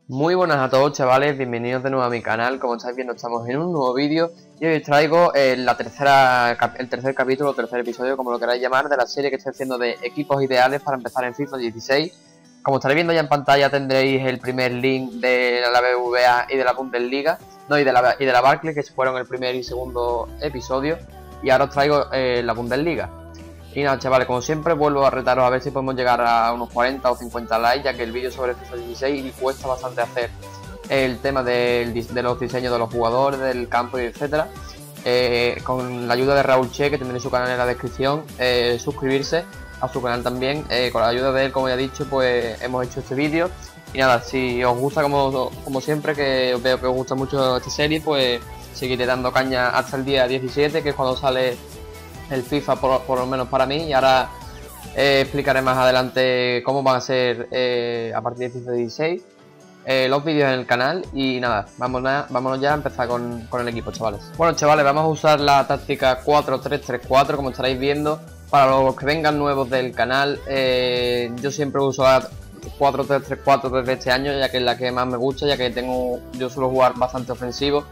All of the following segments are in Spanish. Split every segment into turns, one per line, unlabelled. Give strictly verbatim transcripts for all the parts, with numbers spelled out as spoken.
Muy buenas a todos, chavales, bienvenidos de nuevo a mi canal. Como estáis viendo, estamos en un nuevo vídeo y hoy os traigo eh, la tercera, el tercer capítulo, el tercer episodio, como lo queráis llamar, de la serie que estoy haciendo de equipos ideales para empezar en FIFA dieciséis. Como estaréis viendo ya en pantalla, tendréis el primer link de la B B V A y de la Bundesliga, no, y de la, y de la Barclays, que fueron el primer y segundo episodio, y ahora os traigo eh, la Bundesliga. Y nada, chavales, como siempre vuelvo a retaros a ver si podemos llegar a unos cuarenta o cincuenta likes, ya que el vídeo sobre FIFA dieciséis cuesta bastante hacer el tema del, de los diseños de los jugadores, del campo y etcétera. Eh, con la ayuda de Raúl Che, que tendréis su canal en la descripción, eh, suscribirse a su canal también. Eh, con la ayuda de él, como ya he dicho, pues hemos hecho este vídeo. Y nada, si os gusta como, como siempre, que veo que os gusta mucho esta serie, pues seguiré dando caña hasta el día diecisiete, que es cuando sale el FIFA, por, por lo menos para mí. Y ahora eh, explicaré más adelante cómo van a ser eh, a partir de FIFA dieciséis eh, los vídeos en el canal. Y nada, vámonos, vámonos ya a empezar con, con el equipo, chavales. Bueno, chavales, vamos a usar la táctica cuatro tres tres cuatro, como estaréis viendo. Para los que vengan nuevos del canal, eh, yo siempre uso la cuatro tres tres cuatro desde este año, ya que es la que más me gusta, ya que tengo yo suelo jugar bastante ofensivo.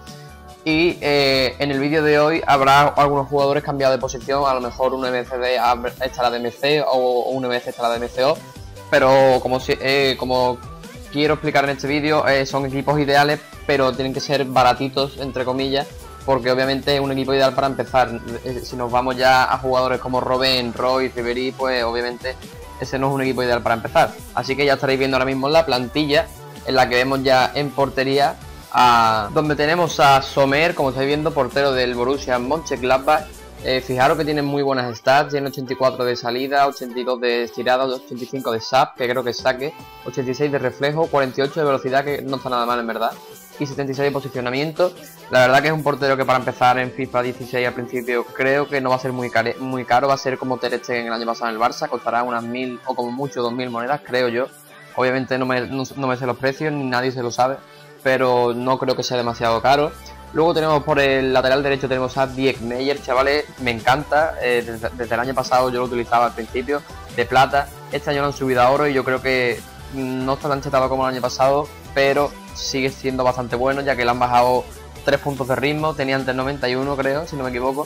Y eh, en el vídeo de hoy habrá algunos jugadores cambiados de posición, a lo mejor un M C D estará de M C o un M C estará de M C O, pero como, si, eh, como quiero explicar en este vídeo, eh, son equipos ideales, pero tienen que ser baratitos, entre comillas, porque obviamente es un equipo ideal para empezar. Si nos vamos ya a jugadores como Robben, Roy, Ribéry, pues obviamente ese no es un equipo ideal para empezar. Así que ya estaréis viendo ahora mismo la plantilla, en la que vemos ya en portería a, donde tenemos a Sommer, como estáis viendo, portero del Borussia Mönchengladbach. Eh, fijaros que tiene muy buenas stats, tiene ochenta y cuatro de salida, ochenta y dos de estirada, ochenta y cinco de S A P, que creo que es saque, ochenta y seis de reflejo, cuarenta y ocho de velocidad, que no está nada mal en verdad, y setenta y seis de posicionamiento. La verdad que es un portero que para empezar en FIFA dieciséis al principio creo que no va a ser muy, care, muy caro, va a ser como Ter Stegen el año pasado en el Barça, costará unas mil o como mucho dos mil monedas, creo yo. Obviamente no me, no, no me sé los precios, ni nadie se lo sabe, pero no creo que sea demasiado caro. Luego tenemos por el lateral derecho tenemos a Dirk Meyer, chavales, me encanta, eh, desde, desde el año pasado yo lo utilizaba al principio, de plata, este año lo han subido a oro y yo creo que no está tan chetado como el año pasado, pero sigue siendo bastante bueno, ya que le han bajado tres puntos de ritmo, tenía antes noventa y uno creo, si no me equivoco.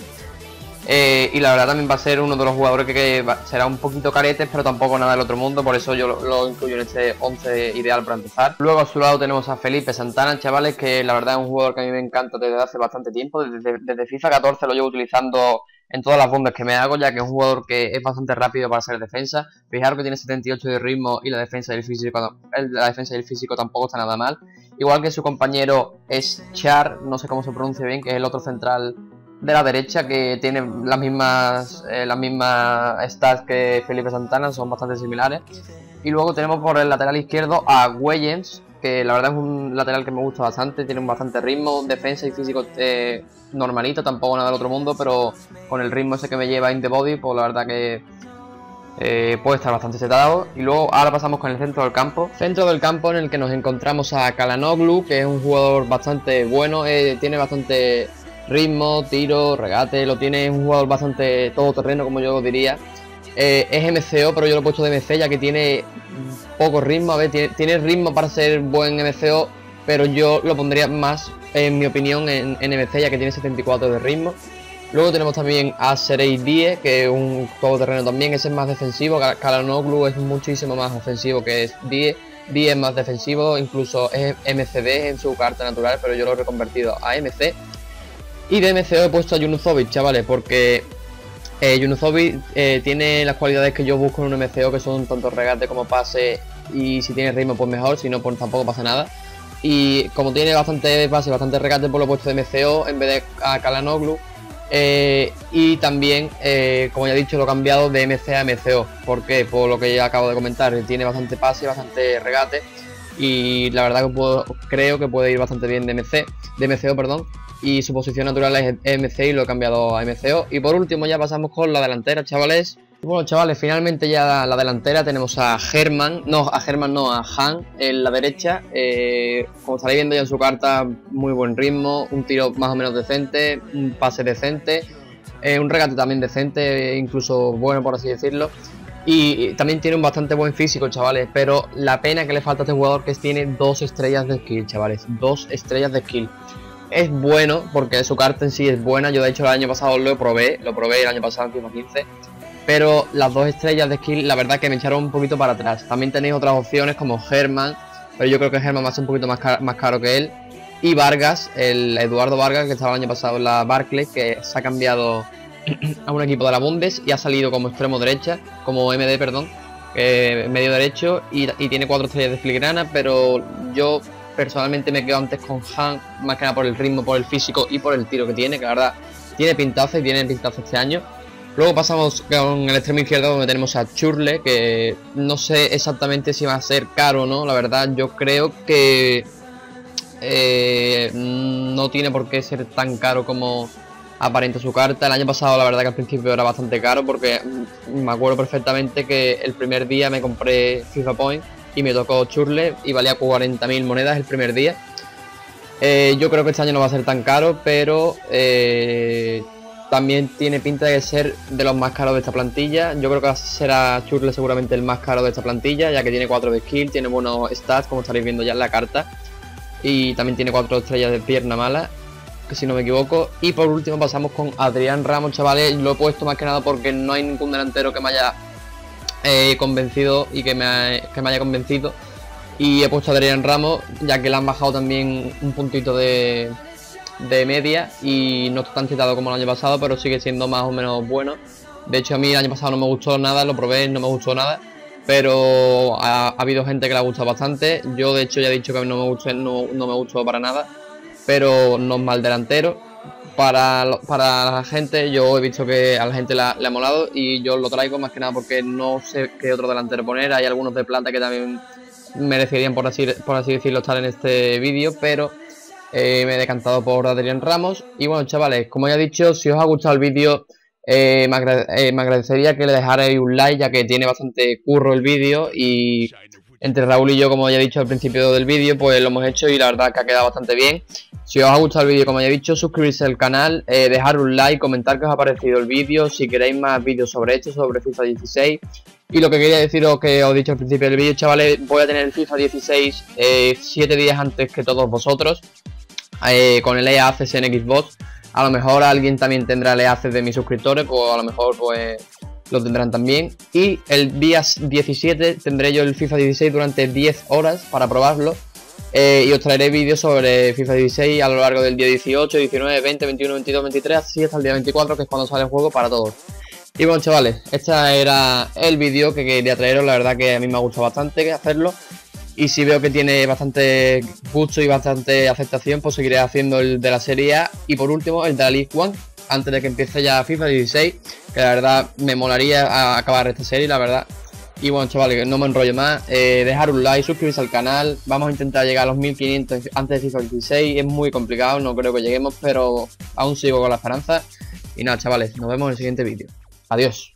Eh, y la verdad también va a ser uno de los jugadores que, que va, será un poquito caretes, pero tampoco nada del otro mundo, por eso yo lo, lo incluyo en este once ideal para empezar. Luego a su lado tenemos a Felipe Santana, chavales, que la verdad es un jugador que a mí me encanta desde hace bastante tiempo, desde, desde FIFA catorce lo llevo utilizando en todas las bundes que me hago, ya que es un jugador que es bastante rápido para ser defensa. Fijaros que tiene setenta y ocho de ritmo y la defensa y el físico, la defensa y el físico tampoco está nada mal. Igual que su compañero Schär, no sé cómo se pronuncia bien, que es el otro central de la derecha, que tiene las mismas eh, las mismas stats que Felipe Santana, son bastante similares. Y luego tenemos por el lateral izquierdo a Weyens, que la verdad es un lateral que me gusta bastante, tiene un bastante ritmo, defensa y físico eh, normalito, tampoco nada del otro mundo, pero con el ritmo ese que me lleva in the body, pues la verdad que eh, puede estar bastante setado. Y luego ahora pasamos con el centro del campo, centro del campo en el que nos encontramos a Calhanoglu, que es un jugador bastante bueno, eh, tiene bastante ritmo, tiro, regate, lo tiene, es un jugador bastante todoterreno, como yo diría. Eh, es M C O, pero yo lo he puesto de M C ya que tiene poco ritmo. A ver, tiene, tiene ritmo para ser buen M C O, pero yo lo pondría más, en mi opinión, en, en M C ya que tiene setenta y cuatro de ritmo. Luego tenemos también a Serey Die, que es un todoterreno también, ese es más defensivo. Calhanoglu es muchísimo más ofensivo que es Die. Die es más defensivo, incluso es M C D en su carta natural, pero yo lo he reconvertido a M C. Y de M C O he puesto a Junuzovic, chavales, porque eh, Junuzovic eh, tiene las cualidades que yo busco en un M C O, que son tanto regate como pase, y si tiene ritmo pues mejor, si no pues tampoco pasa nada. Y como tiene bastante pase y bastante regate, pues lo he puesto de M C O en vez de a Calhanoglu. Eh, y también, eh, como ya he dicho, lo he cambiado de M C a M C O, porque por lo que ya acabo de comentar, tiene bastante pase y bastante regate, y la verdad que puedo, creo que puede ir bastante bien de M C, de M C O, perdón. Y su posición natural es M C y lo he cambiado a M C O. Y por último ya pasamos con la delantera, chavales. Y bueno, chavales, finalmente ya la, la delantera tenemos a Hermann, no, a Hermann no, a Han en la derecha. Eh, como estaréis viendo ya en su carta, muy buen ritmo, un tiro más o menos decente, un pase decente, eh, un regate también decente, incluso bueno por así decirlo. Y también tiene un bastante buen físico, chavales, pero la pena que le falta a este jugador que es tiene dos estrellas de skill, chavales, dos estrellas de skill. Es bueno porque su carta en sí es buena, yo de hecho el año pasado lo probé, lo probé el año pasado en FIFA quince, pero las dos estrellas de skill la verdad que me echaron un poquito para atrás. También tenéis otras opciones como Germán, pero yo creo que Germán va a ser un poquito más caro, más caro que él. Y Vargas, el Eduardo Vargas que estaba el año pasado en la Barclays, que se ha cambiado a un equipo de la Bundes y ha salido como extremo derecha, como M D, perdón, eh, medio derecho y, y tiene cuatro estrellas de filigrana, pero yo personalmente me quedo antes con Han, más que nada por el ritmo, por el físico y por el tiro que tiene, que la verdad tiene pintazo y tiene pintazo este año. Luego pasamos con el extremo izquierdo donde tenemos a Churle, que no sé exactamente si va a ser caro o no, la verdad yo creo que eh, no tiene por qué ser tan caro como aparenta su carta. El año pasado la verdad que al principio era bastante caro porque me acuerdo perfectamente que el primer día me compré FIFA Point y me tocó Churle y valía cuarenta mil monedas el primer día. Eh, yo creo que este año no va a ser tan caro, pero eh, también tiene pinta de ser de los más caros de esta plantilla. Yo creo que será Churle seguramente el más caro de esta plantilla, ya que tiene cuatro de skill, tiene buenos stats como estaréis viendo ya en la carta, y también tiene cuatro estrellas de pierna mala, que si no me equivoco. Y por último pasamos con Adrián Ramos, chavales. Lo he puesto más que nada porque no hay ningún delantero que me haya eh, convencido y que me, ha, que me haya convencido. Y he puesto a Adrián Ramos, ya que le han bajado también un puntito de, de media y no está tan citado como el año pasado, pero sigue siendo más o menos bueno. De hecho a mí el año pasado no me gustó nada, lo probé, no me gustó nada, pero ha, ha habido gente que le ha gustado bastante. Yo de hecho ya he dicho que no me gustó, no, no me gustó para nada, pero no es mal delantero. Para, para la gente, yo he visto que a la gente le ha, le ha molado y yo lo traigo más que nada porque no sé qué otro delantero poner. Hay algunos de plata que también merecerían, por así, por así decirlo, estar en este vídeo, pero eh, me he decantado por Adrián Ramos. Y bueno, chavales, como ya he dicho, si os ha gustado el vídeo, eh, me, agra eh, me agradecería que le dejarais un like, ya que tiene bastante curro el vídeo y entre Raúl y yo, como ya he dicho al principio del vídeo, pues lo hemos hecho y la verdad que ha quedado bastante bien. Si os ha gustado el vídeo, como ya he dicho, suscribirse al canal, eh, dejar un like, comentar qué os ha parecido el vídeo, si queréis más vídeos sobre esto, sobre FIFA dieciséis. Y lo que quería deciros, que os he dicho al principio del vídeo, chavales, voy a tener el FIFA dieciséis siete eh, días antes que todos vosotros, eh, con el E A C S en Xbox. A lo mejor alguien también tendrá el E A C S de mis suscriptores, pues a lo mejor pues lo tendrán también. Y el día diecisiete tendré yo el FIFA dieciséis durante diez horas para probarlo. Eh, y os traeré vídeos sobre FIFA dieciséis a lo largo del día dieciocho, diecinueve, veinte, veintiuno, veintidós, veintitrés, así hasta el día veinticuatro, que es cuando sale el juego para todos. Y bueno, chavales, este era el vídeo que quería traeros. La verdad que a mí me ha gustado bastante hacerlo. Y si veo que tiene bastante gusto y bastante aceptación, pues seguiré haciendo el de la Serie A. Y por último, el de la League One, antes de que empiece ya FIFA dieciséis, que la verdad me molaría acabar esta serie, la verdad. Y bueno, chavales, no me enrollo más, eh, dejar un like, suscribirse al canal. Vamos a intentar llegar a los mil quinientos antes de FIFA dieciséis. Es muy complicado, no creo que lleguemos, pero aún sigo con la esperanza. Y nada, chavales, nos vemos en el siguiente vídeo. Adiós.